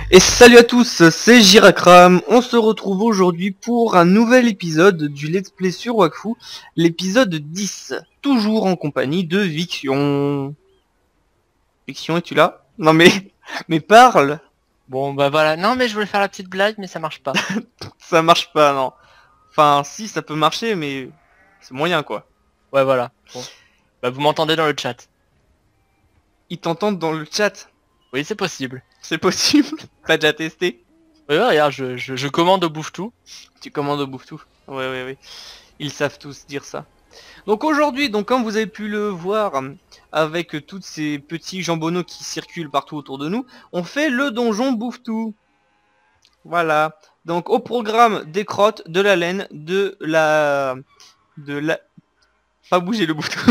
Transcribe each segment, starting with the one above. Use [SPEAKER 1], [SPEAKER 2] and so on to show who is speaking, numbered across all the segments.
[SPEAKER 1] Et salut à tous, c'est Jirakram. On se retrouve aujourd'hui pour un nouvel épisode du Let's Play sur Wakfu, l'épisode 10, toujours en compagnie de Viction. Viction, es-tu là? Non mais parle.
[SPEAKER 2] Bon bah voilà, non mais je voulais faire la petite blague mais ça marche pas.
[SPEAKER 1] Ça marche pas, non. Enfin, si, ça peut marcher, mais c'est moyen, quoi.
[SPEAKER 2] Ouais voilà. Bon. Bah vous m'entendez dans le chat.
[SPEAKER 1] Ils t'entendent dans le chat.
[SPEAKER 2] Oui c'est possible.
[SPEAKER 1] C'est possible? T'as déjà testé?
[SPEAKER 2] Oui ouais, regarde, je commande au bouffe-tout.
[SPEAKER 1] Tu commandes au bouffe-tout. Ouais. Ils savent tous dire ça. Donc aujourd'hui, comme vous avez pu le voir, avec tous ces petits jambonneaux qui circulent partout autour de nous, on fait le donjon bouffe-tout. Voilà. Donc au programme des crottes, de la laine, de la... Pas bouger le bouffe-tout.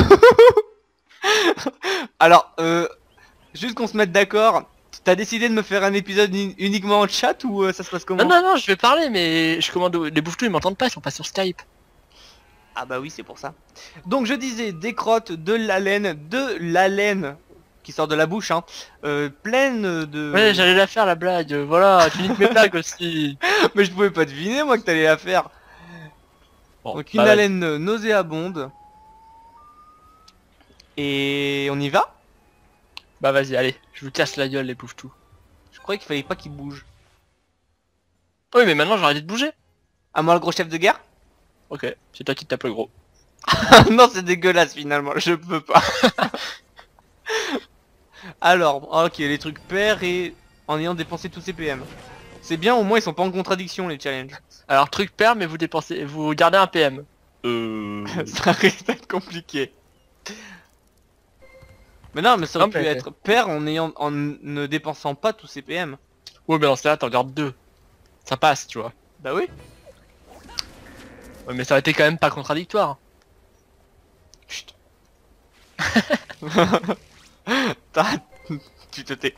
[SPEAKER 1] Alors, juste qu'on se mette d'accord, t'as décidé de me faire un épisode uniquement en chat ou ça se passe comment?
[SPEAKER 2] Non, je vais parler mais je commande les bouffe-tout, ils m'entendent pas, ils sont pas sur Skype.
[SPEAKER 1] Ah bah oui, c'est pour ça. Donc je disais des crottes, de la laine qui sort de la bouche, hein, pleine de...
[SPEAKER 2] Ouais j'allais la faire la blague, voilà, tu niques mes blagues aussi.
[SPEAKER 1] Mais je pouvais pas deviner moi que t'allais la faire.
[SPEAKER 2] Bon,
[SPEAKER 1] Donc une
[SPEAKER 2] bah,
[SPEAKER 1] haleine nauséabonde. Et on y va?
[SPEAKER 2] bah vas-y, allez, je vous casse la gueule les bouffe-tout.
[SPEAKER 1] Je croyais qu'il fallait pas qu'il bouge.
[SPEAKER 2] Oui mais maintenant j'ai arrêté de bouger.
[SPEAKER 1] À moi le gros chef de guerre?
[SPEAKER 2] Ok, c'est toi qui te tape le gros.
[SPEAKER 1] Non, c'est dégueulasse finalement, je peux pas. Alors, ok, les trucs pairs et en ayant dépensé tous ces PM. C'est bien, au moins ils sont pas en contradiction les challenges.
[SPEAKER 2] Alors truc perd mais vous gardez un PM.
[SPEAKER 1] Ça risque d'être compliqué. Mais non, mais ça aurait
[SPEAKER 2] Non,
[SPEAKER 1] pu
[SPEAKER 2] mais-
[SPEAKER 1] être pair en ne dépensant pas tous ces PM.
[SPEAKER 2] Ouais mais dans ce cas là t'en gardes deux. Ça passe tu vois.
[SPEAKER 1] Bah oui.
[SPEAKER 2] Ouais mais ça aurait été quand même pas contradictoire.
[SPEAKER 1] Chut. T'as- Tu te tais.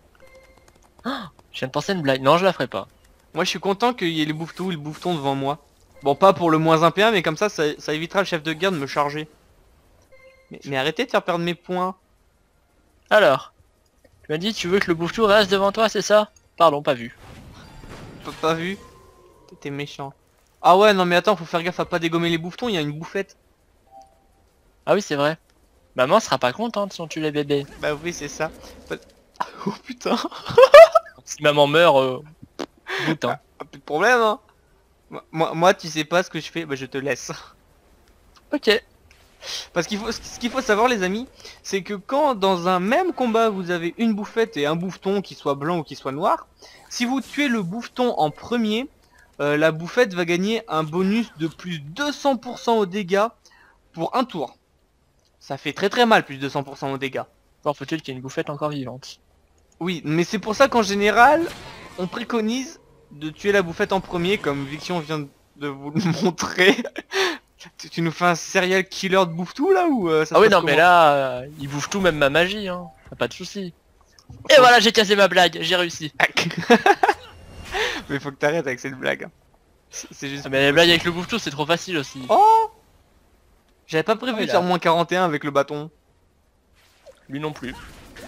[SPEAKER 2] Je viens de penser à une blague. Non, je la ferai pas.
[SPEAKER 1] Moi je suis content qu'il y ait les bouffetons et le bouffeton devant moi. Bon, pas pour le moins 1 PA, mais comme ça évitera le chef de guerre de me charger. Mais arrêtez de faire perdre mes points.
[SPEAKER 2] Alors, tu m'as dit tu veux que le bouffe-tout reste devant toi, c'est ça? Pardon, pas vu.
[SPEAKER 1] Pas vu? T'étais méchant. Ah ouais, non mais attends, faut faire gaffe à pas dégommer les bouffetons, il y a une bouffette.
[SPEAKER 2] Ah oui, c'est vrai. Maman sera pas contente si on tue les bébés.
[SPEAKER 1] Bah oui, c'est ça. Oh putain.
[SPEAKER 2] Si maman meurt, doute, hein.
[SPEAKER 1] Ah, plus de problème, hein. Moi, tu sais pas ce que je fais, bah je te laisse.
[SPEAKER 2] Ok.
[SPEAKER 1] Parce ce qu'il faut savoir les amis, c'est que quand dans un même combat vous avez une bouffette et un bouffeton qui soit blanc ou qui soit noir, si vous tuez le bouffeton en premier, la bouffette va gagner un bonus de plus 200% aux dégâts pour un tour. Ça fait très mal plus 200% aux dégâts.
[SPEAKER 2] Encore faut-il qu'il y ait une bouffette encore vivante.
[SPEAKER 1] Oui, mais c'est pour ça qu'en général, on préconise de tuer la bouffette en premier, comme Viction vient de vous le montrer. Tu nous fais un serial killer de bouffe-tout là ou ça
[SPEAKER 2] Ah
[SPEAKER 1] se
[SPEAKER 2] oui,
[SPEAKER 1] passe
[SPEAKER 2] non mais
[SPEAKER 1] comment?
[SPEAKER 2] là, il bouffe tout, même ma magie, hein. Y'a pas de souci. Et voilà, j'ai cassé ma blague, j'ai réussi.
[SPEAKER 1] Mais faut que t'arrêtes avec cette blague. C'est juste...
[SPEAKER 2] Ah, mais les blagues avec le bouffe-tout, c'est trop facile aussi.
[SPEAKER 1] Oh, j'avais pas prévu
[SPEAKER 2] Ouais,
[SPEAKER 1] de faire
[SPEAKER 2] là.
[SPEAKER 1] moins 41 avec le bâton.
[SPEAKER 2] Lui non plus.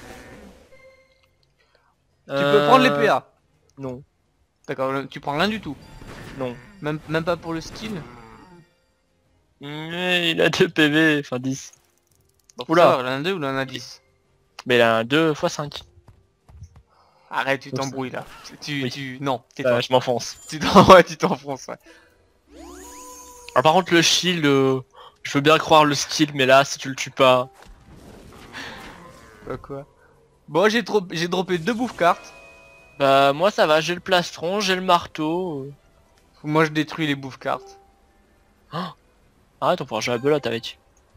[SPEAKER 1] Tu peux prendre les PA.
[SPEAKER 2] Non,
[SPEAKER 1] D'accord, tu prends rien du tout.
[SPEAKER 2] non.
[SPEAKER 1] Même pas pour le skill.
[SPEAKER 2] Mais il a 2 PV, enfin 10.
[SPEAKER 1] Bon,
[SPEAKER 2] Oula.
[SPEAKER 1] ça, il en a 2 ou il en a 10.
[SPEAKER 2] Mais il a un 2 x 5.
[SPEAKER 1] Arrête, tu
[SPEAKER 2] Donc,
[SPEAKER 1] t'embrouilles là.
[SPEAKER 2] Oui.
[SPEAKER 1] Non, tais-toi.
[SPEAKER 2] Je m'enfonce.
[SPEAKER 1] Ouais, tu t'enfonces, ouais.
[SPEAKER 2] Alors par contre le shield, je veux bien croire le skill, mais là si tu le tues pas...
[SPEAKER 1] Quoi. Bon, j'ai droppé 2 bouffe cartes.
[SPEAKER 2] Bah moi ça va, j'ai le plastron, j'ai le marteau.
[SPEAKER 1] Moi, je détruis les bouffe cartes.
[SPEAKER 2] Arrête, on pourra jouer à la belote avec.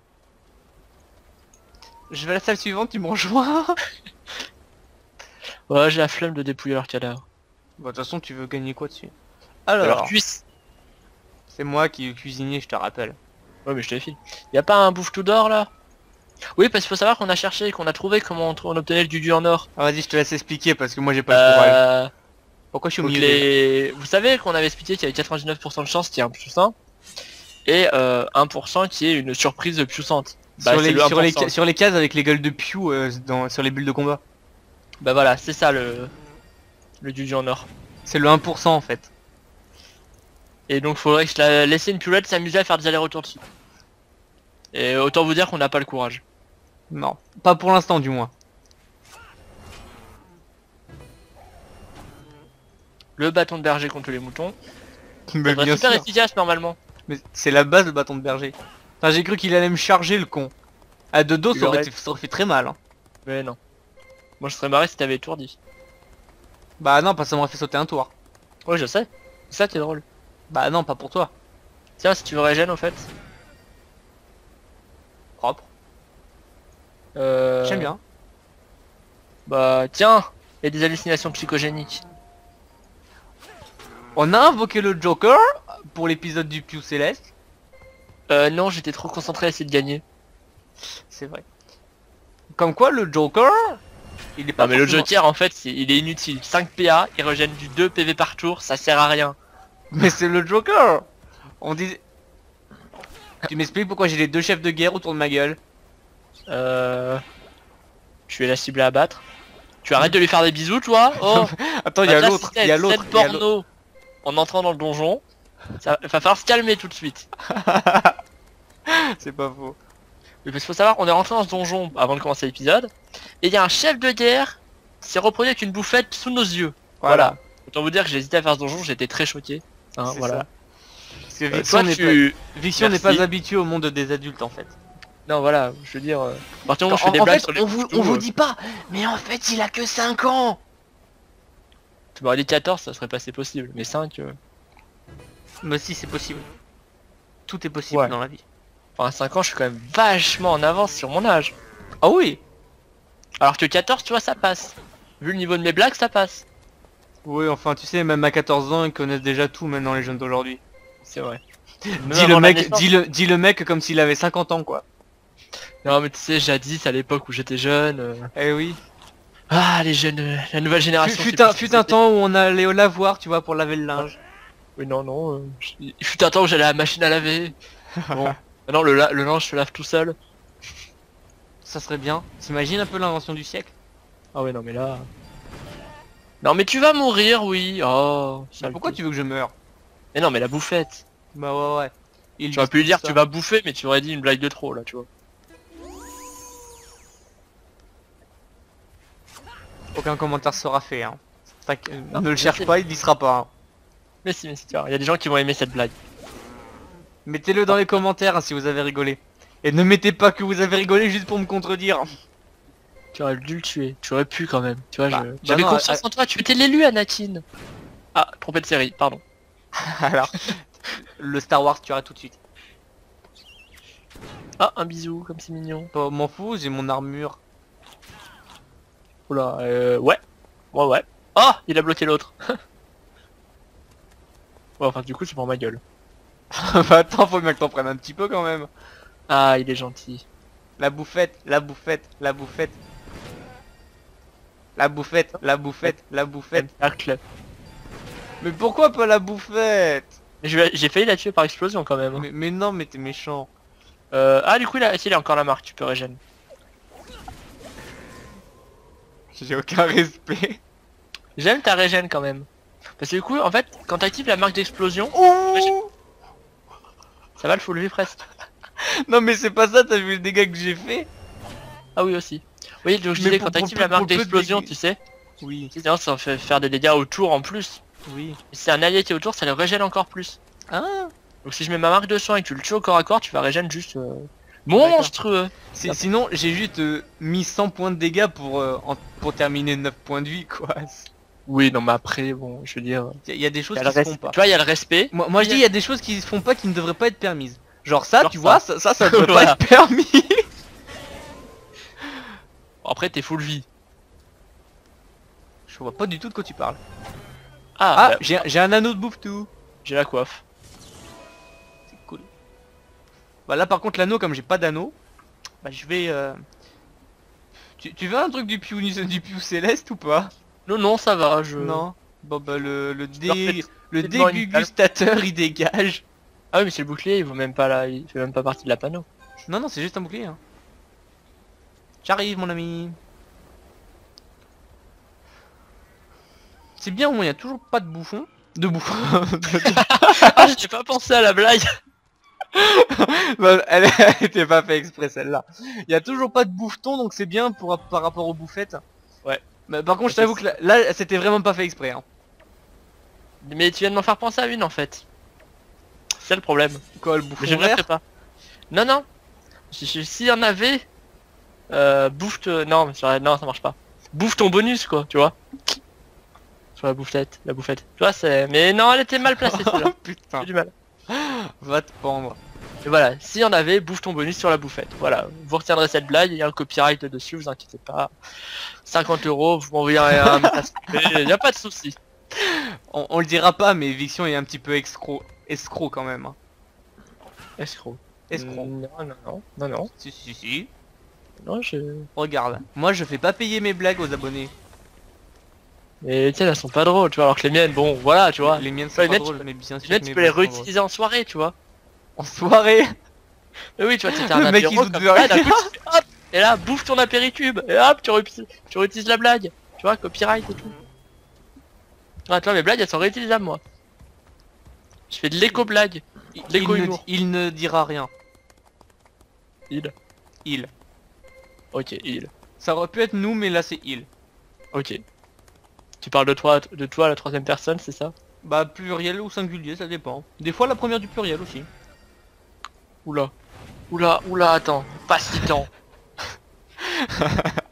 [SPEAKER 1] Je vais à la salle suivante, tu me rejoins.
[SPEAKER 2] Ouais, j'ai la flemme de dépouiller leur cadavre.
[SPEAKER 1] Bon, de toute façon, tu veux gagner quoi dessus?
[SPEAKER 2] Alors
[SPEAKER 1] Alors,
[SPEAKER 2] cuisse.
[SPEAKER 1] c'est moi qui ai cuisiné, je te rappelle.
[SPEAKER 2] Ouais mais je te file. Y a pas un bouffe tout d'or là? Oui parce qu'il faut savoir qu'on a cherché, qu'on a trouvé comment on obtenait le dudu en or.
[SPEAKER 1] Ah, vas-y, je te laisse expliquer parce que moi, j'ai pas le courage. Pourquoi je suis au
[SPEAKER 2] Donc
[SPEAKER 1] milieu
[SPEAKER 2] Vous savez qu'on avait expliqué qu'il y avait 99% de chance qu'il y ait un puissant et 1% qui est une surprise puissante. Bah,
[SPEAKER 1] sur,
[SPEAKER 2] c'est le 1%.
[SPEAKER 1] sur les cases avec les gueules de Pew sur les bulles de combat.
[SPEAKER 2] Bah voilà, c'est ça le le Dudu en or.
[SPEAKER 1] C'est le 1% en fait.
[SPEAKER 2] Et donc faudrait que je la laisse une pilote s'amuser à faire des allers-retours dessus. Et autant vous dire qu'on n'a pas le courage.
[SPEAKER 1] Non, pas pour l'instant du moins.
[SPEAKER 2] Le bâton de berger contre les moutons.
[SPEAKER 1] Mais
[SPEAKER 2] Ça devrait
[SPEAKER 1] bien
[SPEAKER 2] super
[SPEAKER 1] sûr.
[SPEAKER 2] efficace normalement.
[SPEAKER 1] Mais c'est la base, le bâton de berger. Enfin, j'ai cru qu'il allait me charger, le con. À de dos,
[SPEAKER 2] Il
[SPEAKER 1] ça aurait,
[SPEAKER 2] aurait-
[SPEAKER 1] ça aurait fait très mal. Hein.
[SPEAKER 2] Mais non. Moi je serais marré si t'avais étourdi.
[SPEAKER 1] Bah non, parce que ça m'aurait fait sauter un tour.
[SPEAKER 2] Ouais je sais. C'est ça qui est drôle.
[SPEAKER 1] Bah non, pas pour toi.
[SPEAKER 2] Tiens si tu veux régène au fait.
[SPEAKER 1] Propre.
[SPEAKER 2] Euh...
[SPEAKER 1] J'aime bien.
[SPEAKER 2] Bah tiens, il y a des hallucinations psychogéniques.
[SPEAKER 1] On a invoqué le Joker pour l'épisode du Pew Céleste.
[SPEAKER 2] Non j'étais trop concentré à essayer de gagner.
[SPEAKER 1] C'est vrai. Comme quoi, le Joker, il est pas
[SPEAKER 2] Non mais le
[SPEAKER 1] forcément-
[SPEAKER 2] Joker en fait il est inutile. 5 PA, il régène du 2 PV par tour, ça sert à rien.
[SPEAKER 1] Mais c'est le Joker. On dit... Tu m'expliques pourquoi j'ai les deux chefs de guerre autour de ma gueule?
[SPEAKER 2] Tu es la cible à abattre. Tu arrêtes de lui faire des bisous toi. Oh.
[SPEAKER 1] Attends, il y a
[SPEAKER 2] Là,
[SPEAKER 1] l'autre,
[SPEAKER 2] si
[SPEAKER 1] il y a
[SPEAKER 2] t'as
[SPEAKER 1] l'autre,
[SPEAKER 2] scène
[SPEAKER 1] il y a l'autre.
[SPEAKER 2] porno en entrant dans le donjon, ça va falloir se calmer tout de suite.
[SPEAKER 1] C'est pas faux.
[SPEAKER 2] Mais parce qu'il faut savoir, on est rentré dans ce donjon avant de commencer l'épisode, et il y a un chef de guerre qui s'est reproduit avec une bouffette sous nos yeux. Voilà. Autant vous dire que j'ai hésité à faire ce donjon, j'étais très choqué. Hein,
[SPEAKER 1] C'est
[SPEAKER 2] voilà.
[SPEAKER 1] ça. Parce que
[SPEAKER 2] Toi
[SPEAKER 1] Vixion n'est
[SPEAKER 2] Merci.
[SPEAKER 1] pas habitué au monde des adultes en fait.
[SPEAKER 2] Non voilà, je veux dire... à partir du moment où je
[SPEAKER 1] En,
[SPEAKER 2] fais des
[SPEAKER 1] en
[SPEAKER 2] blagues
[SPEAKER 1] fait,
[SPEAKER 2] sur les
[SPEAKER 1] on vous
[SPEAKER 2] couteaux,
[SPEAKER 1] dit pas, mais en fait, il a que 5 ans.
[SPEAKER 2] tu m'aurais dit 14, ça serait passé possible, mais 5...
[SPEAKER 1] Mais si, c'est possible. Tout est possible
[SPEAKER 2] Ouais.
[SPEAKER 1] dans la vie.
[SPEAKER 2] Enfin, à 5 ans, je suis quand même vachement en avance sur mon âge.
[SPEAKER 1] Ah oui.
[SPEAKER 2] Alors que 14, tu vois, ça passe. Vu le niveau de mes blagues, ça passe.
[SPEAKER 1] Oui, enfin, tu sais, même à 14 ans, ils connaissent déjà tout maintenant les jeunes d'aujourd'hui.
[SPEAKER 2] C'est vrai.
[SPEAKER 1] Dis le mec, dis le mec comme s'il avait 50 ans quoi.
[SPEAKER 2] Non mais tu sais, jadis, à l'époque où j'étais jeune...
[SPEAKER 1] Eh oui.
[SPEAKER 2] Ah, les jeunes, la nouvelle génération... c'est
[SPEAKER 1] Fut un,
[SPEAKER 2] plus ce que
[SPEAKER 1] fut un
[SPEAKER 2] c'était.
[SPEAKER 1] temps où on allait au lavoir, tu vois, pour laver le linge.
[SPEAKER 2] Oui, non, non. Il fut un temps où j'allais à la machine à laver. Bon. Maintenant, le linge se lave tout seul.
[SPEAKER 1] Ça serait bien. T'imagines un peu l'invention du siècle?
[SPEAKER 2] Ah ouais, non mais là... Non mais tu vas mourir, oui. Oh,
[SPEAKER 1] Mais pourquoi tu veux que je meure?
[SPEAKER 2] Mais non, mais la bouffette.
[SPEAKER 1] Bah ouais ouais. Il
[SPEAKER 2] Tu aurais pu lui dire
[SPEAKER 1] ça.
[SPEAKER 2] tu vas bouffer, mais tu aurais dit une blague de trop, là, tu vois.
[SPEAKER 1] Aucun commentaire sera fait hein.
[SPEAKER 2] Non,
[SPEAKER 1] Ne le
[SPEAKER 2] je
[SPEAKER 1] cherche
[SPEAKER 2] sais.
[SPEAKER 1] pas, il y sera pas. Hein.
[SPEAKER 2] Mais si, tu vois, il y a des gens qui vont aimer cette blague.
[SPEAKER 1] Mettez-le dans les commentaires hein, si vous avez rigolé. Et ne mettez pas que vous avez rigolé juste pour me contredire.
[SPEAKER 2] Tu aurais dû le tuer. Tu aurais pu quand même. Tu vois,
[SPEAKER 1] Bah,
[SPEAKER 2] j'avais
[SPEAKER 1] non,
[SPEAKER 2] confiance en toi. Tu étais l'élu, Anakin. Ah, trompé de série, pardon.
[SPEAKER 1] Alors, le Star Wars tu arrêtes tout de suite.
[SPEAKER 2] Ah, un bisou, comme c'est mignon.
[SPEAKER 1] Pas m'en fous, j'ai mon armure.
[SPEAKER 2] Oula, ouais. Ouais. Oh, il a bloqué l'autre. Ouais, enfin, du coup, c'est pour ma gueule.
[SPEAKER 1] Bah attends, faut bien que t'en prennes un petit peu quand même.
[SPEAKER 2] Ah, il est gentil.
[SPEAKER 1] La bouffette, la bouffette, la bouffette. La bouffette, la bouffette, la bouffette.
[SPEAKER 2] Cercle.
[SPEAKER 1] Mais pourquoi pas la bouffette?
[SPEAKER 2] J'ai failli la tuer par explosion quand même.
[SPEAKER 1] Mais non, mais t'es méchant.
[SPEAKER 2] Ah, du coup, il a encore la marque, tu peux régène.
[SPEAKER 1] J'ai aucun respect.
[SPEAKER 2] J'aime ta régène quand même. Parce que du coup, en fait, quand t'actives la marque d'explosion,
[SPEAKER 1] Ouh
[SPEAKER 2] ça va le full vie presque.
[SPEAKER 1] Non mais c'est pas ça, t'as vu le dégât que j'ai fait?
[SPEAKER 2] Ah oui aussi. Oui, donc je
[SPEAKER 1] Mais
[SPEAKER 2] disais,
[SPEAKER 1] pour-
[SPEAKER 2] quand t'actives
[SPEAKER 1] pour-
[SPEAKER 2] la marque
[SPEAKER 1] pour peu de
[SPEAKER 2] d'explosion,
[SPEAKER 1] dégâts.
[SPEAKER 2] tu sais,
[SPEAKER 1] Oui,
[SPEAKER 2] sinon ça fait faire des dégâts autour en plus.
[SPEAKER 1] oui.
[SPEAKER 2] Et si c'est un allié qui est autour, ça le régène encore plus.
[SPEAKER 1] Ah
[SPEAKER 2] Donc si je mets ma marque de soin et que tu le tues au corps à corps, tu vas régène juste... monstrueux.
[SPEAKER 1] Sinon, j'ai juste mis 100 points de dégâts pour terminer 9 points de vie quoi.
[SPEAKER 2] Oui, non mais après, bon, je veux dire...
[SPEAKER 1] Il y a des choses
[SPEAKER 2] y a
[SPEAKER 1] qui
[SPEAKER 2] le
[SPEAKER 1] se
[SPEAKER 2] res-
[SPEAKER 1] font pas.
[SPEAKER 2] Tu vois, il y a le respect.
[SPEAKER 1] Moi je dis il y a des choses qui se font pas qui ne devraient pas être permises. Genre ça,
[SPEAKER 2] Genre
[SPEAKER 1] tu
[SPEAKER 2] ça.
[SPEAKER 1] vois, ça devrait
[SPEAKER 2] Voilà.
[SPEAKER 1] pas être permis.
[SPEAKER 2] Bon, après, t'es full vie.
[SPEAKER 1] Je vois pas du tout de quoi tu parles.
[SPEAKER 2] Ah,
[SPEAKER 1] Ah,
[SPEAKER 2] bah,
[SPEAKER 1] j'ai un anneau de bouffe tout.
[SPEAKER 2] j'ai la coiffe.
[SPEAKER 1] C'est cool. Bah là par contre l'anneau, comme j'ai pas d'anneau, bah je vais... Tu veux un truc du Pew Céleste ou pas?
[SPEAKER 2] Non, non, ça va, je...
[SPEAKER 1] Non. Bon bah le
[SPEAKER 2] leur fais- fais-moi une
[SPEAKER 1] dégustateur il dégage.
[SPEAKER 2] Ah oui, mais c'est le bouclier, il vaut même pas là, il fait même pas partie de la panneau.
[SPEAKER 1] Non non c'est juste un bouclier hein. J'arrive mon ami. C'est bien, au moins, il y a toujours pas de bouffon. De bouffon.
[SPEAKER 2] Ah, j'ai pas pensé à la blague.
[SPEAKER 1] Bah, elle était pas fait exprès celle-là. Il y a toujours pas de bouffeton, donc c'est bien par rapport aux bouffettes.
[SPEAKER 2] Ouais.
[SPEAKER 1] Mais par contre, je t'avoue que là, c'était vraiment pas fait exprès. Hein.
[SPEAKER 2] Mais tu viens de m'en faire penser à une en fait. C'est le problème.
[SPEAKER 1] Quoi, le bouffon
[SPEAKER 2] Mais je ne
[SPEAKER 1] vert
[SPEAKER 2] pas. Non, non. S'il y en avait... non, non, ça marche pas. Bouffe ton bonus, quoi, tu vois. Sur la bouffette, Tu vois, c'est... Mais non, elle était mal placée, celle-là.
[SPEAKER 1] Oh putain.
[SPEAKER 2] J'ai du mal.
[SPEAKER 1] Va te pendre.
[SPEAKER 2] Et voilà, s'il y en avait, bouffe ton bonus sur la bouffette. Voilà, vous retiendrez cette blague, il y a un copyright dessus, vous inquiétez pas. 50 €, vous m'envoyez un message, il n'y a pas de souci.
[SPEAKER 1] On le dira pas, mais Eviction est un petit peu escroc quand même. Hein.
[SPEAKER 2] Escroc.
[SPEAKER 1] Escroc.
[SPEAKER 2] Non.
[SPEAKER 1] Si.
[SPEAKER 2] Non, je...
[SPEAKER 1] Regarde, moi je fais pas payer mes blagues aux abonnés.
[SPEAKER 2] Mais tiens, elles sont pas drôles, tu vois, alors que les miennes, bon, voilà, tu vois.
[SPEAKER 1] Les miennes
[SPEAKER 2] Ouais,
[SPEAKER 1] sont
[SPEAKER 2] les
[SPEAKER 1] pas
[SPEAKER 2] miennes,
[SPEAKER 1] drôles, mais bien sûr
[SPEAKER 2] Les miennes,
[SPEAKER 1] que
[SPEAKER 2] tu
[SPEAKER 1] mes
[SPEAKER 2] peux les
[SPEAKER 1] blagues sont drôles.
[SPEAKER 2] réutiliser en soirée, tu vois.
[SPEAKER 1] En soirée.
[SPEAKER 2] Mais oui, tu vois, t'étais
[SPEAKER 1] Le
[SPEAKER 2] un
[SPEAKER 1] mec, il
[SPEAKER 2] apéro
[SPEAKER 1] doute
[SPEAKER 2] comme
[SPEAKER 1] de
[SPEAKER 2] ça,
[SPEAKER 1] rien.
[SPEAKER 2] d'un coup, tu fais, hop, et là, bouffe ton apéricube, et hop, tu réutilises la blague. Tu vois, copyright et tout. Ah, tu vois, mes blagues, elles sont réutilisables, moi. Je fais de l'éco-blague. L'éco-humour.
[SPEAKER 1] Il ne dira rien.
[SPEAKER 2] Il. Ok, il.
[SPEAKER 1] Ça aurait pu être nous, mais là c'est il.
[SPEAKER 2] Ok. Tu parles de toi à la troisième personne, c'est ça?
[SPEAKER 1] Bah pluriel ou singulier, ça dépend. Des fois la première du pluriel aussi.
[SPEAKER 2] Oula. Attends. Pas si temps. Tu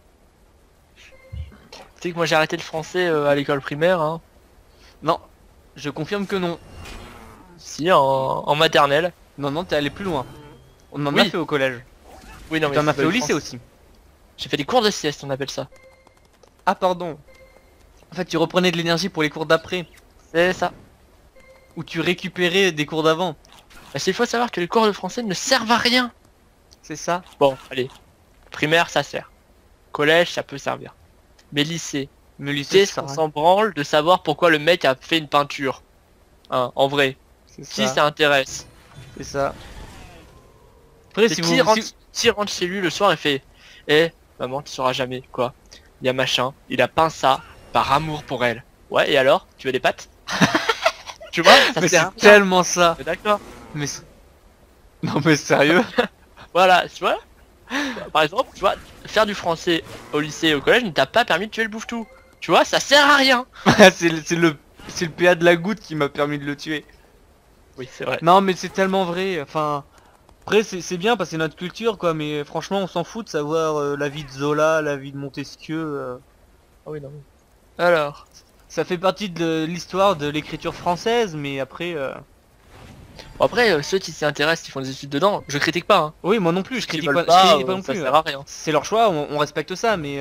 [SPEAKER 2] sais que moi j'ai arrêté le français à l'école primaire, hein.
[SPEAKER 1] Non, je confirme que non.
[SPEAKER 2] Si, en maternelle.
[SPEAKER 1] Non, t'es allé plus loin. On en
[SPEAKER 2] Oui.
[SPEAKER 1] a fait au collège.
[SPEAKER 2] Oui, non, mais
[SPEAKER 1] T'en as
[SPEAKER 2] c'est
[SPEAKER 1] fait
[SPEAKER 2] pas
[SPEAKER 1] au
[SPEAKER 2] le
[SPEAKER 1] lycée
[SPEAKER 2] français.
[SPEAKER 1] aussi.
[SPEAKER 2] J'ai fait des cours de sieste, on appelle ça.
[SPEAKER 1] Ah pardon. En fait, tu reprenais de l'énergie pour les cours d'après.
[SPEAKER 2] C'est ça.
[SPEAKER 1] Ou tu récupérais des cours d'avant.
[SPEAKER 2] Parce qu'il faut savoir que les cours de français ne servent à rien.
[SPEAKER 1] C'est ça.
[SPEAKER 2] Bon, allez. Primaire, ça sert. Collège, ça peut servir. Mais lycée,
[SPEAKER 1] Me lycée,
[SPEAKER 2] qu'est-ce qu'on s'en branle de savoir pourquoi le mec a fait une peinture? Hein, en vrai.
[SPEAKER 1] C'est
[SPEAKER 2] Qui
[SPEAKER 1] ça.
[SPEAKER 2] ça intéresse?
[SPEAKER 1] C'est ça. Après,
[SPEAKER 2] C'est
[SPEAKER 1] si
[SPEAKER 2] qui
[SPEAKER 1] vous...
[SPEAKER 2] rentre, qui rentre chez lui le soir et fait Eh, maman, tu sauras jamais, quoi. Il y a machin, il a peint ça par amour pour elle. Ouais, et alors? Tu veux des pâtes? Tu vois, ça
[SPEAKER 1] Mais
[SPEAKER 2] sert à
[SPEAKER 1] c'est
[SPEAKER 2] rien.
[SPEAKER 1] tellement ça.
[SPEAKER 2] D'accord.
[SPEAKER 1] Mais non mais sérieux.
[SPEAKER 2] Voilà, tu vois. Par exemple, tu vois, faire du français au lycée et au collège ne t'a pas permis de tuer le bouffetou. Tu vois, ça sert à rien.
[SPEAKER 1] c'est le PA de la goutte qui m'a permis de le tuer.
[SPEAKER 2] Oui, c'est vrai.
[SPEAKER 1] Non mais c'est tellement vrai. Enfin, après c'est bien parce que c'est notre culture quoi. Mais franchement, on s'en fout de savoir la vie de Zola, la vie de Montesquieu.
[SPEAKER 2] Ah oui, non. Alors.
[SPEAKER 1] Ça fait partie de l'histoire de l'écriture française, mais après.
[SPEAKER 2] Bon, après, ceux qui s'y intéressent, qui font des études dedans, je critique pas. Hein.
[SPEAKER 1] Oui, moi non plus. Je
[SPEAKER 2] Qui
[SPEAKER 1] critique
[SPEAKER 2] veulent
[SPEAKER 1] pas, je
[SPEAKER 2] pas,
[SPEAKER 1] critique pas non
[SPEAKER 2] ça
[SPEAKER 1] plus.
[SPEAKER 2] sert à rien.
[SPEAKER 1] C'est leur choix. On respecte ça, mais.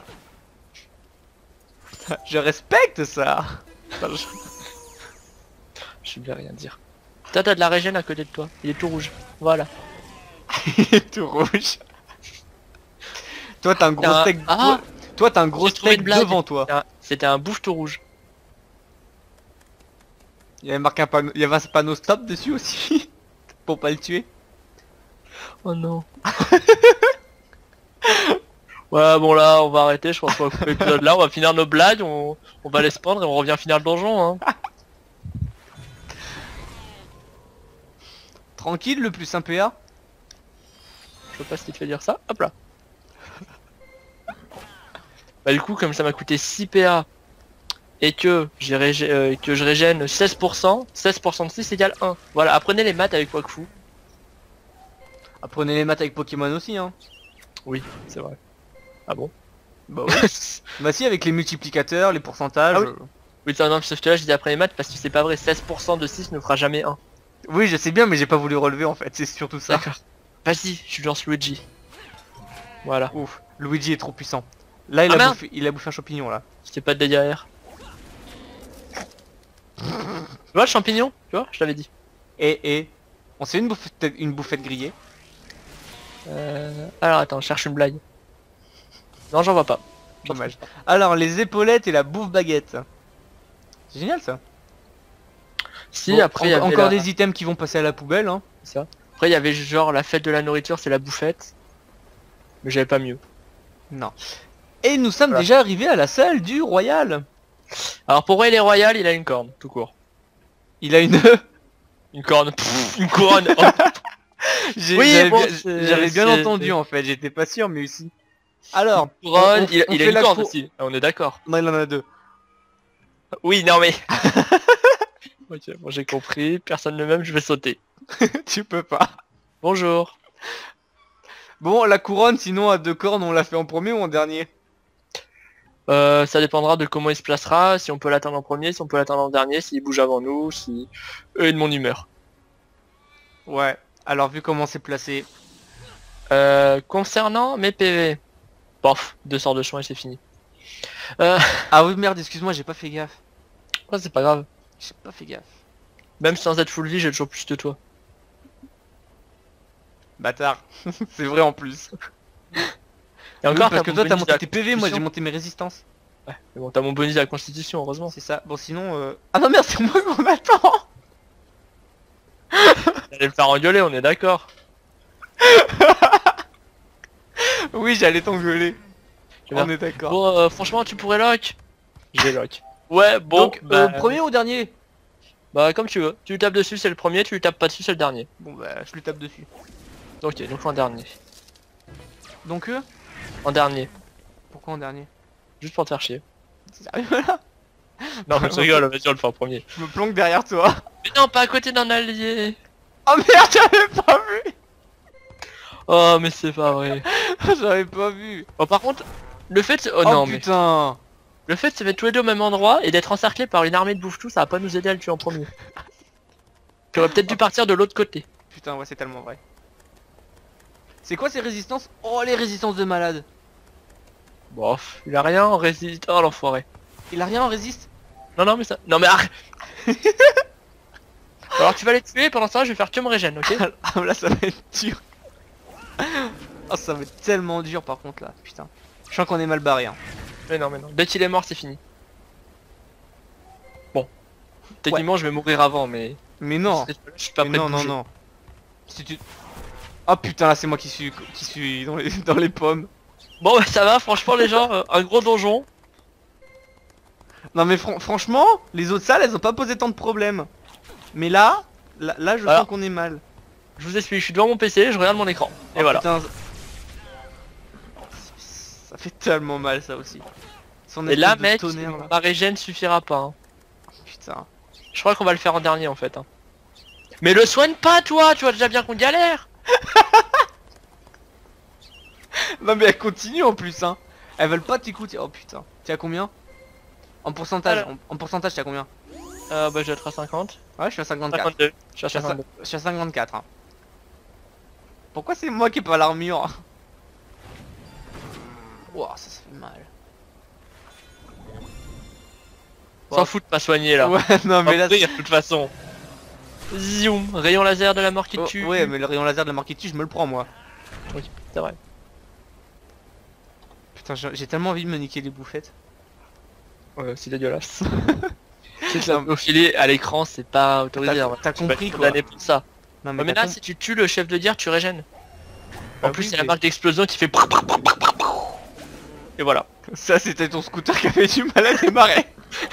[SPEAKER 1] Je respecte ça.
[SPEAKER 2] Je vais rien dire. Toi, t'as de la régène à côté de toi. Il est tout rouge. Voilà.
[SPEAKER 1] Il est tout rouge. Toi t'as un gros
[SPEAKER 2] Ah,
[SPEAKER 1] steak.
[SPEAKER 2] ah,
[SPEAKER 1] Toi t'as un gros
[SPEAKER 2] j'ai trouvé
[SPEAKER 1] steak
[SPEAKER 2] une blague.
[SPEAKER 1] devant toi.
[SPEAKER 2] C'était un bouffe tout rouge.
[SPEAKER 1] Il y avait marqué un panneau. Il y avait un panneau stop dessus aussi. Pour pas le tuer.
[SPEAKER 2] Oh non. Ouais, bon là, on va arrêter. Je pense qu'on va couper l'épisode là. On va finir nos blagues. On va les se pendre et on revient finir le donjon. Hein.
[SPEAKER 1] Tranquille le plus un PA.
[SPEAKER 2] Je sais pas si tu te fait dire ça. Hop là. Bah du coup, comme ça m'a coûté 6 PA et que je régène 16%, 16% de 6 égale 1. Voilà, apprenez les maths avec Wakfu.
[SPEAKER 1] Apprenez les maths avec Pokémon aussi hein.
[SPEAKER 2] Oui, c'est vrai. Ah bon?
[SPEAKER 1] Bah oui. Bah si avec les multiplicateurs, les pourcentages.
[SPEAKER 2] Ah oui. Oui, non, sauf que là, je dis après les maths parce que c'est pas vrai. 16% de 6 ne fera jamais 1.
[SPEAKER 1] Oui je sais bien mais j'ai pas voulu relever en fait, c'est surtout ça.
[SPEAKER 2] D'accord. Vas-y, je lance Luigi. Voilà.
[SPEAKER 1] Ouf, Luigi est trop puissant. Là il a bouffé un champignon là.
[SPEAKER 2] C'était pas de dégâts air. Tu vois le champignon? Tu vois? Je t'avais dit.
[SPEAKER 1] Et on s'est une bouffette grillée.
[SPEAKER 2] Alors attends, je cherche une blague. Non, j'en vois pas.
[SPEAKER 1] Dommage. Alors les épaulettes et la bouffe baguette. C'est génial ça.
[SPEAKER 2] Si,
[SPEAKER 1] Bon,
[SPEAKER 2] après il y avait
[SPEAKER 1] encore
[SPEAKER 2] la-
[SPEAKER 1] des items qui vont passer à la poubelle hein.
[SPEAKER 2] ça. Après il y avait genre la fête de la nourriture, c'est la bouffette. Mais j'avais pas mieux.
[SPEAKER 1] Non. Et nous sommes
[SPEAKER 2] Voilà.
[SPEAKER 1] déjà arrivés à la salle du royal.
[SPEAKER 2] Alors pourquoi il est royal, il a une corne, tout court.
[SPEAKER 1] Il a une...
[SPEAKER 2] Une corne, pff, une couronne. Oh. Oui,
[SPEAKER 1] J'avais
[SPEAKER 2] bon,
[SPEAKER 1] j'avais bien
[SPEAKER 2] c'est-
[SPEAKER 1] entendu en fait, j'étais pas sûr mais aussi. Alors,
[SPEAKER 2] Une couronne,
[SPEAKER 1] on
[SPEAKER 2] il a
[SPEAKER 1] fait
[SPEAKER 2] une
[SPEAKER 1] la
[SPEAKER 2] corne
[SPEAKER 1] cour-
[SPEAKER 2] aussi, ah, on est d'accord.
[SPEAKER 1] Non, il en a deux.
[SPEAKER 2] Oui, non mais... Ok, bon j'ai compris, personne le même, je vais sauter.
[SPEAKER 1] Tu peux pas.
[SPEAKER 2] Bonjour.
[SPEAKER 1] Bon, la couronne, sinon à deux cornes, on l'a fait en premier ou en dernier?
[SPEAKER 2] Ça dépendra de comment il se placera, si on peut l'atteindre en premier, si on peut l'atteindre en dernier, s'il bouge avant nous, si... et de mon humeur.
[SPEAKER 1] Ouais. Alors, vu comment c'est placé.
[SPEAKER 2] Concernant mes PV... Bof, 2 sorts de soins et c'est fini.
[SPEAKER 1] Ah oui, merde, excuse-moi, j'ai pas fait gaffe.
[SPEAKER 2] Ouais, c'est pas grave.
[SPEAKER 1] J'ai pas fait gaffe.
[SPEAKER 2] Même sans être full vie, j'ai toujours plus de toi.
[SPEAKER 1] Bâtard. C'est vrai en plus.
[SPEAKER 2] Et
[SPEAKER 1] Oui,
[SPEAKER 2] encore,
[SPEAKER 1] parce que toi, t'as
[SPEAKER 2] bonus de
[SPEAKER 1] monté
[SPEAKER 2] la
[SPEAKER 1] tes PV, moi j'ai
[SPEAKER 2] constitution.
[SPEAKER 1] monté mes résistances.
[SPEAKER 2] Ouais, mais bon, t'as mon bonus de la constitution, heureusement.
[SPEAKER 1] C'est ça. Bon, sinon... Ah non, merde, c'est moi qu'on attend.
[SPEAKER 2] T'allais le faire engueuler, on est d'accord.
[SPEAKER 1] Oui, j'allais t'engueuler.
[SPEAKER 2] Bien.
[SPEAKER 1] On est d'accord.
[SPEAKER 2] Bon, franchement, tu pourrais lock. J'ai lock. Ouais, bon,
[SPEAKER 1] Donc,
[SPEAKER 2] bah,
[SPEAKER 1] premier ou dernier?
[SPEAKER 2] bah comme tu veux. Tu lui tapes dessus, c'est le premier, tu lui tapes pas dessus, c'est le dernier.
[SPEAKER 1] Bon, bah, je lui tape dessus.
[SPEAKER 2] Ok, donc en dernier.
[SPEAKER 1] Donc,
[SPEAKER 2] En dernier.
[SPEAKER 1] pourquoi en dernier?
[SPEAKER 2] Juste pour te faire chier.
[SPEAKER 1] Sérieux là?
[SPEAKER 2] Non, mais je rigole, vas-y, on le fait en premier.
[SPEAKER 1] Je me planque derrière toi.
[SPEAKER 2] Mais non, pas à côté d'un allié.
[SPEAKER 1] Oh merde, j'avais pas vu.
[SPEAKER 2] Oh, mais c'est pas vrai.
[SPEAKER 1] J'avais pas vu.
[SPEAKER 2] Bon, par contre, le fait... Oh,
[SPEAKER 1] Oh
[SPEAKER 2] non, mais...
[SPEAKER 1] putain.
[SPEAKER 2] Le fait de se mettre tous les deux au même endroit et d'être encerclé par une armée de bouffetous, ça va pas nous aider à le tuer en premier. Tu aurais peut-être dû partir de l'autre côté.
[SPEAKER 1] Putain, ouais, c'est tellement vrai. C'est quoi ces résistances? Oh, les résistances de malade.
[SPEAKER 2] Bof, il a rien en résiste. Oh, l'enfoiré.
[SPEAKER 1] Il a rien en résiste?
[SPEAKER 2] Non, non, mais ça... Non, mais arrête. Alors, tu vas les tuer, pendant ça, je vais faire que me régène, ok?
[SPEAKER 1] Ah, là, ça va être dur. Oh, ça va être tellement dur par contre là. Putain. Je sens qu'on est mal barré. Hein.
[SPEAKER 2] Mais non, mais non. Dès qu'il est mort, c'est fini. Bon. Techniquement, je vais mourir avant, mais...
[SPEAKER 1] Mais non.
[SPEAKER 2] Je suis pas
[SPEAKER 1] Mais
[SPEAKER 2] prêt
[SPEAKER 1] non,
[SPEAKER 2] de
[SPEAKER 1] non,
[SPEAKER 2] bouger.
[SPEAKER 1] non. Si tu... Oh putain, là, c'est moi qui suis dans les pommes.
[SPEAKER 2] Bon, bah, ça va, franchement, les gens, un gros donjon.
[SPEAKER 1] Non, mais franchement, les autres salles, elles ont pas posé tant de problèmes. Mais là, là, je
[SPEAKER 2] Alors.
[SPEAKER 1] sens qu'on est mal.
[SPEAKER 2] Je vous explique, je suis devant mon PC, je regarde mon écran. Et
[SPEAKER 1] Oh,
[SPEAKER 2] voilà.
[SPEAKER 1] putain, ça fait tellement mal ça aussi. Son
[SPEAKER 2] Et là,
[SPEAKER 1] espèce de
[SPEAKER 2] mec,
[SPEAKER 1] tonnerre, là.
[SPEAKER 2] ma régène suffira pas. Hein.
[SPEAKER 1] Putain.
[SPEAKER 2] Je crois qu'on va le faire en dernier, en fait. Hein. Mais le soigne pas, toi. Tu vois déjà bien qu'on galère.
[SPEAKER 1] Non, mais elles continuent en plus, hein. Elles veulent pas t'écouter. Oh putain. T'es à combien? En pourcentage,
[SPEAKER 2] Alors.
[SPEAKER 1] en pourcentage, t'es à combien?
[SPEAKER 2] Bah, je vais être à 50.
[SPEAKER 1] Ouais, je suis à 54.
[SPEAKER 2] 52. Je suis à
[SPEAKER 1] Je suis à
[SPEAKER 2] 52.
[SPEAKER 1] je suis à 54. Hein. Pourquoi c'est moi qui ai pas l'armure? Ouah, ça fait mal.
[SPEAKER 2] S'en fout de pas soigner, là.
[SPEAKER 1] Ouais, non, mais là.
[SPEAKER 2] de toute façon. Zoom. Rayon laser de la mort qui te
[SPEAKER 1] Oh,
[SPEAKER 2] tue.
[SPEAKER 1] ouais, mais le rayon laser de la mort qui tue, je me le prends moi.
[SPEAKER 2] C'est vrai.
[SPEAKER 1] Putain, j'ai tellement envie de me niquer les bouffettes.
[SPEAKER 2] Ouais, c'est dégueulasse.
[SPEAKER 1] C'est ça.
[SPEAKER 2] Au filet à l'écran, c'est pas autorisé. hein.
[SPEAKER 1] T'as
[SPEAKER 2] Tu vas
[SPEAKER 1] compris
[SPEAKER 2] être
[SPEAKER 1] quoi.
[SPEAKER 2] condamné pour ça.
[SPEAKER 1] Non,
[SPEAKER 2] Ouais, mais
[SPEAKER 1] t'as
[SPEAKER 2] là, si tu tues le chef de guerre, tu régènes.
[SPEAKER 1] Ah
[SPEAKER 2] En plus,
[SPEAKER 1] oui,
[SPEAKER 2] c'est la
[SPEAKER 1] mais-
[SPEAKER 2] marque d'explosion qui fait... Et voilà.
[SPEAKER 1] Ça, c'était ton scooter qui avait du mal à démarrer.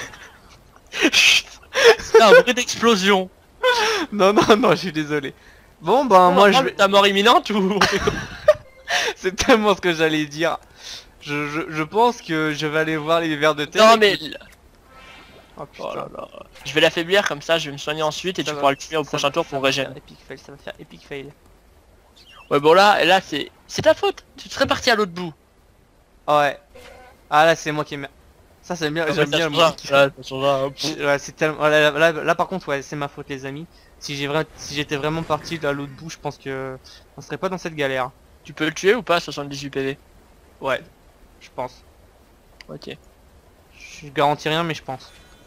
[SPEAKER 2] C'est un bruit d'explosion.
[SPEAKER 1] Non, non, non, je suis désolé. Bon, ben, moi, je vais...
[SPEAKER 2] Ta mort imminente ou...
[SPEAKER 1] C'est tellement ce que j'allais dire. Je pense que je vais aller voir les vers de terre.
[SPEAKER 2] Non mais...
[SPEAKER 1] Oh putain.
[SPEAKER 2] Oh là là. Je vais l'affaiblir comme ça, je vais me soigner ensuite et
[SPEAKER 1] Ça
[SPEAKER 2] tu
[SPEAKER 1] va-
[SPEAKER 2] pourras le tuer au
[SPEAKER 1] ça
[SPEAKER 2] prochain
[SPEAKER 1] va-
[SPEAKER 2] tour
[SPEAKER 1] ça
[SPEAKER 2] pour
[SPEAKER 1] va
[SPEAKER 2] régène.
[SPEAKER 1] faire Epic fail, ça va faire epic fail.
[SPEAKER 2] Ouais bon là, c'est ta faute. Tu serais parti à l'autre bout.
[SPEAKER 1] Ah ouais. Ah là, c'est moi qui aime. Ça, c'est bien. J'aime bien le musique.
[SPEAKER 2] Là, ça changera.
[SPEAKER 1] Ouais, c'est tellement. Là, par contre, ouais, c'est ma faute, les amis. Si j'étais vraiment parti à l'autre bout, je pense que on serait pas dans cette galère.
[SPEAKER 2] Tu peux le tuer ou pas 78 PV?
[SPEAKER 1] Ouais, je pense.
[SPEAKER 2] Ok.
[SPEAKER 1] Je garantis rien, mais je pense.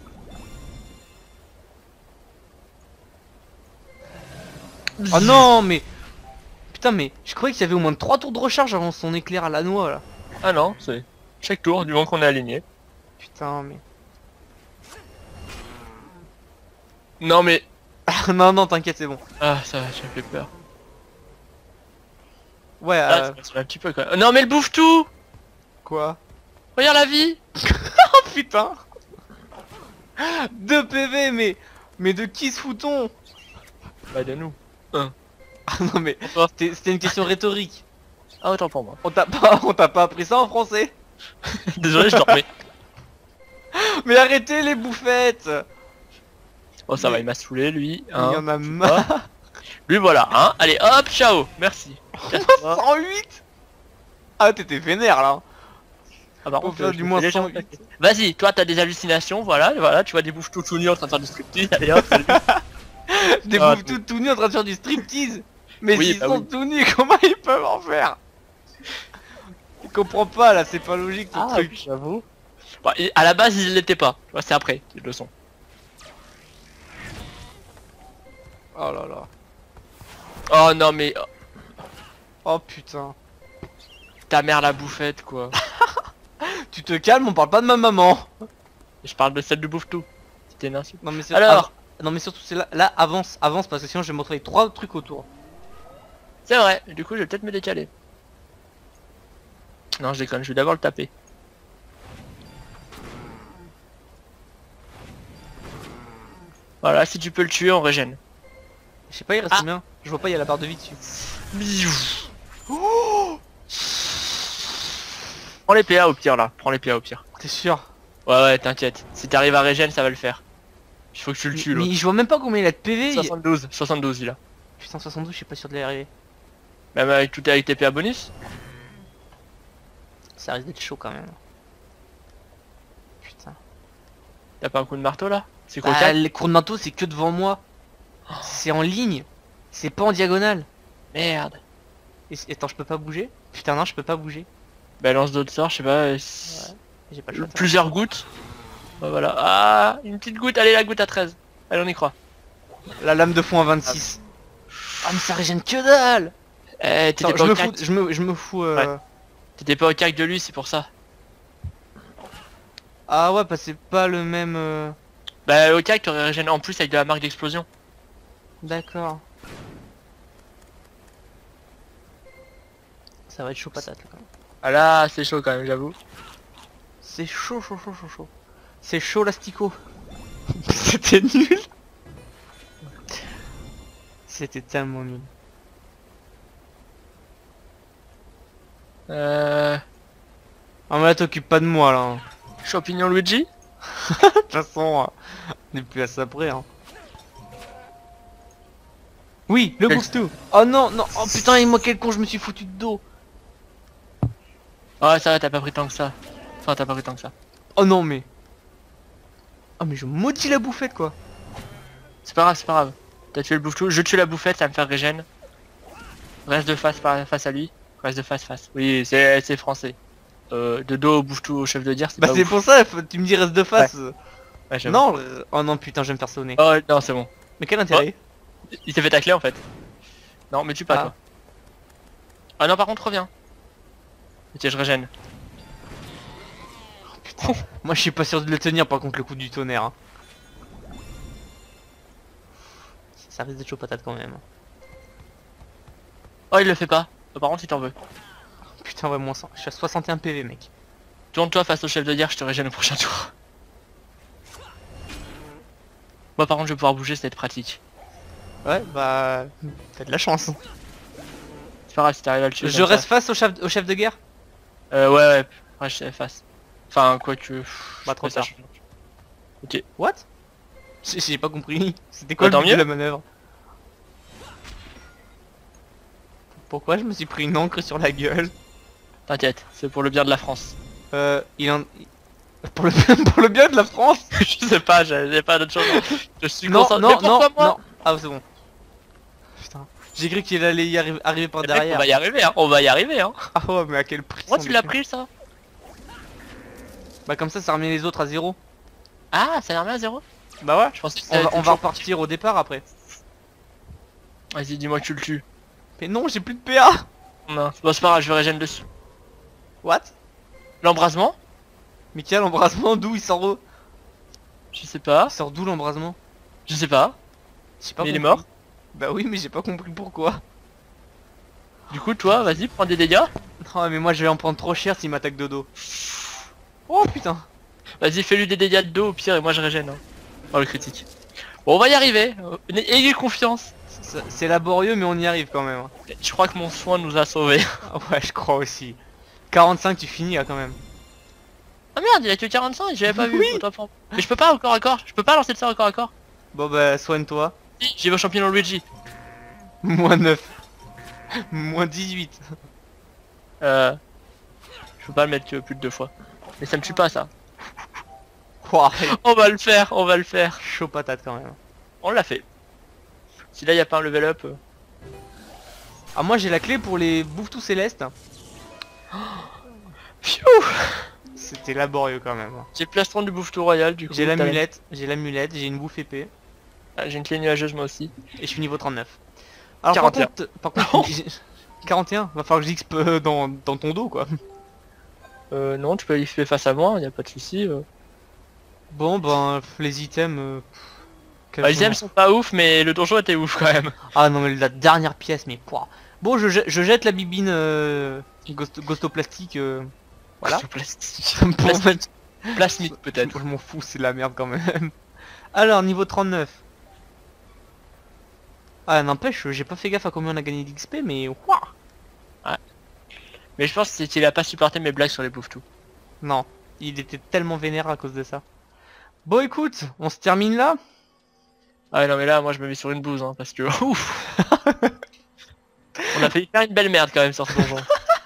[SPEAKER 1] Oh non, mais putain, mais je croyais qu'il y avait au moins 3 tours de recharge avant son éclair à la noix là.
[SPEAKER 2] Ah non, c'est chaque tour du moment qu'on est aligné.
[SPEAKER 1] Putain, mais.
[SPEAKER 2] Non mais...
[SPEAKER 1] Non, non, t'inquiète, c'est bon.
[SPEAKER 2] Ah ça va, tu me fais peur.
[SPEAKER 1] Ouais,
[SPEAKER 2] Là, ça va un petit peu quand même. Non, mais elle bouffe tout.
[SPEAKER 1] quoi?
[SPEAKER 2] Regarde la vie.
[SPEAKER 1] Oh putain. 2 PV, mais de qui se fout-on?
[SPEAKER 2] Bah de nous.
[SPEAKER 1] Ah non mais,
[SPEAKER 2] Quoi
[SPEAKER 1] c'était une question rhétorique.
[SPEAKER 2] Ah autant pour moi.
[SPEAKER 1] On t'a pas appris ça en français?
[SPEAKER 2] Désolé, je dormais.
[SPEAKER 1] Mais arrêtez les bouffettes!
[SPEAKER 2] Oh ça va, il m'a saoulé lui.
[SPEAKER 1] Il y
[SPEAKER 2] Hein.
[SPEAKER 1] en a marre.
[SPEAKER 2] Lui voilà, hein. Allez hop, ciao, merci. Casse-toi.
[SPEAKER 1] 108. Ah t'étais vénère là.
[SPEAKER 2] Ah par
[SPEAKER 1] Pour
[SPEAKER 2] contre,
[SPEAKER 1] faire
[SPEAKER 2] je
[SPEAKER 1] du
[SPEAKER 2] me
[SPEAKER 1] moins
[SPEAKER 2] fais légèrement
[SPEAKER 1] 108.
[SPEAKER 2] taquer. Vas-y, toi t'as des hallucinations, voilà, tu vois des bouffes tout nus en train de faire du striptease, allez hop, salut.
[SPEAKER 1] Des
[SPEAKER 2] Ah,
[SPEAKER 1] bouffes tout nus en train de faire du striptease. Mais
[SPEAKER 2] Oui,
[SPEAKER 1] s'ils
[SPEAKER 2] bah
[SPEAKER 1] sont
[SPEAKER 2] oui.
[SPEAKER 1] tout nus, comment ils peuvent en faire? Je comprends pas là, c'est pas logique ton
[SPEAKER 2] Ah
[SPEAKER 1] truc.
[SPEAKER 2] oui, j'avoue. Bon, à la base ils l'étaient pas, tu vois, c'est après qu'ils le sont.
[SPEAKER 1] Oh là là.
[SPEAKER 2] Oh non mais,
[SPEAKER 1] Oh putain.
[SPEAKER 2] ta mère la bouffette quoi.
[SPEAKER 1] Tu te calmes, on parle pas de ma maman.
[SPEAKER 2] Je parle de celle de bouffe tout. C'était une insulte.
[SPEAKER 1] Non mais c'est
[SPEAKER 2] Alors,
[SPEAKER 1] non mais surtout c'est là, avance parce que sinon je vais me retrouver 3 trucs autour.
[SPEAKER 2] c'est vrai, du coup je vais peut-être me décaler. Non je déconne, je vais d'abord le taper. Voilà, si tu peux le tuer, on régène.
[SPEAKER 1] Je sais pas, il reste
[SPEAKER 2] Ah.
[SPEAKER 1] combien? Je vois pas, il y a la barre de vie dessus.
[SPEAKER 2] Prends les PA au pire là, prends les PA au pire.
[SPEAKER 1] T'es sûr?
[SPEAKER 2] Ouais t'inquiète, si t'arrives à régène ça va le faire. Il faut que tu le tues
[SPEAKER 1] Mais
[SPEAKER 2] l'autre.
[SPEAKER 1] je vois même pas combien il a de PV.
[SPEAKER 2] 72 il a.
[SPEAKER 1] Putain 72, je suis pas sûr de l'arriver.
[SPEAKER 2] Même avec tout avec tes PA bonus.
[SPEAKER 1] Ça risque d'être chaud quand même. Putain.
[SPEAKER 2] T'as pas un coup de marteau là? C'est quoi
[SPEAKER 1] Bah,
[SPEAKER 2] le
[SPEAKER 1] les cours de manteau c'est que devant moi. C'est en ligne. C'est pas en diagonale.
[SPEAKER 2] Merde.
[SPEAKER 1] Attends, je peux pas bouger? Putain non, je peux pas bouger.
[SPEAKER 2] Bah lance d'autres sorts, je sais pas.
[SPEAKER 1] J'ai pas le choix.
[SPEAKER 2] Plusieurs gouttes. Bah, voilà. Ah, une petite goutte, allez la goutte à 13. Allez on y croit.
[SPEAKER 1] La lame de fond à 26. Ah mais ça régène que dalle.
[SPEAKER 2] Eh, t'étais
[SPEAKER 1] Attends,
[SPEAKER 2] pas,
[SPEAKER 1] je me fous
[SPEAKER 2] Ouais. T'étais pas au cac de lui, c'est pour ça.
[SPEAKER 1] Ah ouais, bah c'est pas le même...
[SPEAKER 2] Bah au cac t'aurais régéné en plus avec de la marque d'explosion.
[SPEAKER 1] D'accord. Ça va être chaud patate là, quand même.
[SPEAKER 2] Ah là, c'est chaud quand même, j'avoue.
[SPEAKER 1] C'est chaud, chaud, chaud, chaud, chaud. C'est chaud l'astico. C'était nul. C'était tellement nul. Ah mais là t'occupes pas de moi là.
[SPEAKER 2] Champignon Luigi.
[SPEAKER 1] De toute façon, on est plus à ça près hein. Oui, le
[SPEAKER 2] Quel-
[SPEAKER 1] boost tout. Oh non, non, oh putain, moi quel con, je me suis foutu de dos.
[SPEAKER 2] Ouais, ça va, t'as pas pris tant que ça. Enfin, t'as pas pris tant que ça.
[SPEAKER 1] Oh non mais... Oh mais je maudis la bouffette quoi.
[SPEAKER 2] C'est pas grave, c'est pas grave. T'as tué le bouffe-tout, je tue la bouffette, ça va me faire régène. Reste de face face à lui. Reste de face. Oui, c'est français. De dos au bouffe-tout au chef de dire, c'est
[SPEAKER 1] Bah
[SPEAKER 2] pas
[SPEAKER 1] c'est
[SPEAKER 2] ouf.
[SPEAKER 1] pour ça, tu me dis reste de face.
[SPEAKER 2] Ouais, j'avoue.
[SPEAKER 1] Non, oh non putain, je vais me faire sonner.
[SPEAKER 2] Oh non, c'est bon.
[SPEAKER 1] Mais quel intérêt?
[SPEAKER 2] Il s'est fait tacler en fait. Non, mais tue pas
[SPEAKER 1] Ah.
[SPEAKER 2] toi. Ah non, par contre, reviens. Ok, je régène.
[SPEAKER 1] Moi je suis pas sûr de le tenir par contre le coup du tonnerre hein. Ça risque d'être chaud patate quand même.
[SPEAKER 2] Oh, il le fait pas. Par contre, il t'en veut.
[SPEAKER 1] Putain ouais, moins 100. Je suis à 61 PV mec.
[SPEAKER 2] Tourne-toi face au chef de guerre, je te régène au prochain tour. Moi par contre je vais pouvoir bouger, ça va être pratique.
[SPEAKER 1] Ouais bah... T'as de la chance.
[SPEAKER 2] C'est pas grave si t'arrives à le tuer.
[SPEAKER 1] Je
[SPEAKER 2] comme ça.
[SPEAKER 1] reste face au chef de guerre?
[SPEAKER 2] Ouais, je face. Enfin quoi que...
[SPEAKER 1] Bah trop tard.
[SPEAKER 2] Ok.
[SPEAKER 1] What? J'ai pas compris. C'était quoi
[SPEAKER 2] Bah,
[SPEAKER 1] le
[SPEAKER 2] tant
[SPEAKER 1] but de
[SPEAKER 2] mieux.
[SPEAKER 1] la manœuvre? Pourquoi je me suis pris une encre sur la gueule?
[SPEAKER 2] T'inquiète, c'est pour le bien de la France.
[SPEAKER 1] Il en... Pour le bien de la France?
[SPEAKER 2] Je sais pas, j'ai pas d'autre chose. Je suis
[SPEAKER 1] Non,
[SPEAKER 2] concentré.
[SPEAKER 1] non,
[SPEAKER 2] Mais pourquoi
[SPEAKER 1] non,
[SPEAKER 2] moi
[SPEAKER 1] non. Ah c'est bon. Putain. J'ai cru qu'il allait arriver par
[SPEAKER 2] Eh mec,
[SPEAKER 1] derrière.
[SPEAKER 2] on va y arriver hein, on va y arriver hein.
[SPEAKER 1] Ah ouais mais à quel prix?
[SPEAKER 2] Moi
[SPEAKER 1] sans
[SPEAKER 2] tu l'as
[SPEAKER 1] déconner.
[SPEAKER 2] pris ça?
[SPEAKER 1] Bah comme ça remet les autres à 0.
[SPEAKER 2] Ah, ça a remis à 0.
[SPEAKER 1] Bah ouais.
[SPEAKER 2] Je pensais que
[SPEAKER 1] On va,
[SPEAKER 2] c'était
[SPEAKER 1] on va
[SPEAKER 2] toujours-
[SPEAKER 1] repartir au départ après.
[SPEAKER 2] Vas-y, dis-moi que tu le tues.
[SPEAKER 1] Mais non, j'ai plus de PA.
[SPEAKER 2] Non, bon, c'est pas grave, je vais régène dessus.
[SPEAKER 1] What?
[SPEAKER 2] L'embrasement?
[SPEAKER 1] Mais quel embrasement? D'où il sort?
[SPEAKER 2] Je sais pas.
[SPEAKER 1] Il sort d'où l'embrasement?
[SPEAKER 2] Je sais pas.
[SPEAKER 1] J'ai pas
[SPEAKER 2] Mais il est
[SPEAKER 1] compris.
[SPEAKER 2] mort.
[SPEAKER 1] Bah oui mais j'ai pas compris pourquoi.
[SPEAKER 2] Du coup, toi, vas-y, prends des dégâts.
[SPEAKER 1] Non mais moi je vais en prendre trop cher s'il m'attaque de dos. Oh putain.
[SPEAKER 2] Vas-y, fais-lui des dégâts de dos au pire et moi je régène. Hein. Oh le critique. Bon, on va y arriver. Ayez confiance.
[SPEAKER 1] C'est laborieux mais on y arrive quand même.
[SPEAKER 2] Je crois que mon soin nous a sauvés.
[SPEAKER 1] Ah ouais, je crois aussi. 45 tu finis là quand même.
[SPEAKER 2] Ah merde, il a que 45, j'avais pas vu.
[SPEAKER 1] Oui.
[SPEAKER 2] Autant pour- Mais je peux pas au corps à corps. Je peux pas lancer de ça au corps à corps.
[SPEAKER 1] Bon bah soigne-toi.
[SPEAKER 2] Si, j'ai vos champignons Luigi.
[SPEAKER 1] Moins 9. Moins 18.
[SPEAKER 2] Je peux pas le mettre que plus de 2 fois. Mais ça me tue pas ça.
[SPEAKER 1] Ouah,
[SPEAKER 2] On va le faire, on va le faire.
[SPEAKER 1] chaud patate quand même.
[SPEAKER 2] On l'a fait. Si là y a pas un level up.
[SPEAKER 1] Ah moi j'ai la clé pour les bouffes-tout célestes.
[SPEAKER 2] Pfiou.
[SPEAKER 1] C'était laborieux quand même.
[SPEAKER 2] J'ai le plastron du bouffe tout royal du coup.
[SPEAKER 1] J'ai
[SPEAKER 2] t'as
[SPEAKER 1] l'amulette, j'ai une bouffe épée.
[SPEAKER 2] Ah, j'ai une clé nuageuse moi aussi.
[SPEAKER 1] Et je suis niveau 39. Alors
[SPEAKER 2] 41.
[SPEAKER 1] par contre 41, va falloir que j'XP dans ton dos quoi.
[SPEAKER 2] Non, tu peux y faire face à moi, y a pas de souci.
[SPEAKER 1] Bon ben les items...
[SPEAKER 2] Bah, les items sont pas ouf, mais le donjon était ouf quand même.
[SPEAKER 1] Ah non mais la dernière pièce mais pouah. Bon je jette la bibine ghostoplastique voilà.
[SPEAKER 2] Plastique.
[SPEAKER 1] Pour mettre-
[SPEAKER 2] Plasmique peut-être.
[SPEAKER 1] Je m'en fous, c'est de la merde quand même. Alors niveau 39. Ah n'empêche, j'ai pas fait gaffe à combien on a gagné d'XP mais ouah.
[SPEAKER 2] Mais je pense qu'il a pas supporté mes blagues sur les bouffes tout.
[SPEAKER 1] Non, il était tellement vénère à cause de ça. Bon écoute, on se termine là.
[SPEAKER 2] Ah ouais, non mais là moi je me mets sur une bouse hein, parce que ouf. On a failli faire une belle merde quand même sur ce donjon.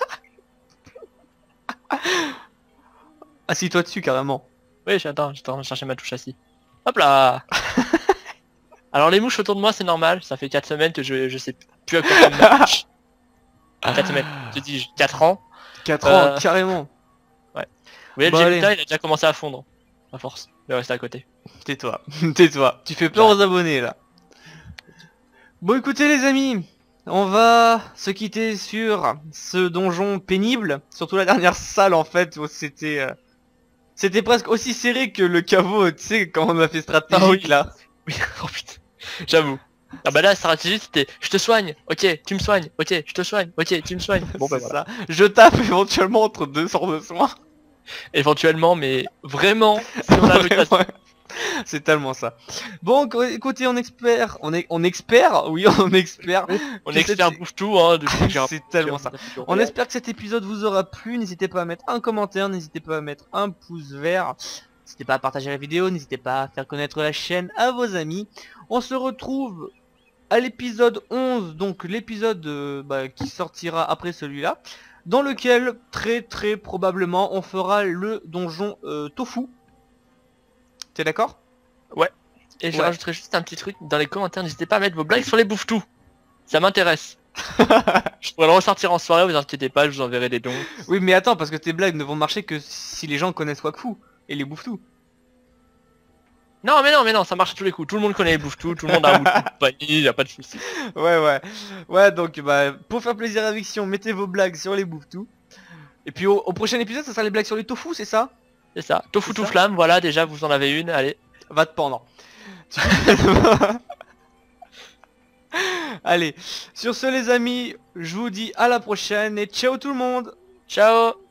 [SPEAKER 1] Assis-toi dessus carrément.
[SPEAKER 2] Oui, j'attends de chercher ma touche assis. Hop là. Alors les mouches autour de moi c'est normal, ça fait 4 semaines que je sais plus à quoi ça me marche. 4 semaines, te dis 4 ans.
[SPEAKER 1] 4 ans, carrément.
[SPEAKER 2] Vous voyez le
[SPEAKER 1] Bon,
[SPEAKER 2] Jelita,
[SPEAKER 1] allez.
[SPEAKER 2] il a déjà commencé à fondre. À force, de rester à côté.
[SPEAKER 1] Tais-toi, tais-toi. Tu fais peur aux abonnés là. Bon écoutez les amis, on va se quitter sur ce donjon pénible. Surtout la dernière salle en fait où c'était... C'était presque aussi serré que le caveau, tu sais, quand on a fait stratégique
[SPEAKER 2] Ah oui.
[SPEAKER 1] là.
[SPEAKER 2] Oui, oh putain, j'avoue. Ah bah là, la stratégie c'était je te soigne, ok, tu me soignes, ok, je te soigne, ok, tu me soignes. Bon bah
[SPEAKER 1] C'est
[SPEAKER 2] voilà.
[SPEAKER 1] ça. Je tape éventuellement entre deux sorts de soins.
[SPEAKER 2] Éventuellement, mais vraiment, si on a l'occasion.
[SPEAKER 1] Ouais, c'est tellement ça. Bon, écoutez, on espère, on espère, oui, on espère.
[SPEAKER 2] On
[SPEAKER 1] que
[SPEAKER 2] expert
[SPEAKER 1] cette-
[SPEAKER 2] bouffe tout, hein, depuis que j'ai
[SPEAKER 1] C'est tellement ça. On espère que cet épisode vous aura plu. N'hésitez pas à mettre un commentaire, n'hésitez pas à mettre un pouce vert. N'hésitez pas à partager la vidéo, n'hésitez pas à faire connaître la chaîne à vos amis. On se retrouve à l'épisode 11, donc l'épisode qui sortira après celui-là, dans lequel très probablement on fera le donjon Tofu. T'es d'accord?
[SPEAKER 2] Et je
[SPEAKER 1] Ouais.
[SPEAKER 2] rajouterai juste un petit truc dans les commentaires, n'hésitez pas à mettre vos blagues sur les bouffe tout. Ça m'intéresse. Je pourrais le ressortir en soirée, vous inquiétez pas, je vous enverrai des dons.
[SPEAKER 1] Oui mais attends, parce que tes blagues ne vont marcher que si les gens connaissent Wakfu et les bouffent tout.
[SPEAKER 2] Non mais non, ça marche à tous les coups. Tout le monde connaît les bouffe tout, tout le monde a un bouffe tout de compagnie, y a pas de soucis.
[SPEAKER 1] Ouais, donc pour faire plaisir à Viction, mettez vos blagues sur les bouffes tout. Et puis au prochain épisode, ça sera les blagues sur les tofu, c'est ça?
[SPEAKER 2] C'est ça. Tofu
[SPEAKER 1] C'est
[SPEAKER 2] tout
[SPEAKER 1] ça
[SPEAKER 2] flamme, voilà, déjà vous en avez une, allez.
[SPEAKER 1] Va te pendre. Allez, sur ce les amis, je vous dis à la prochaine et ciao tout le monde.
[SPEAKER 2] Ciao.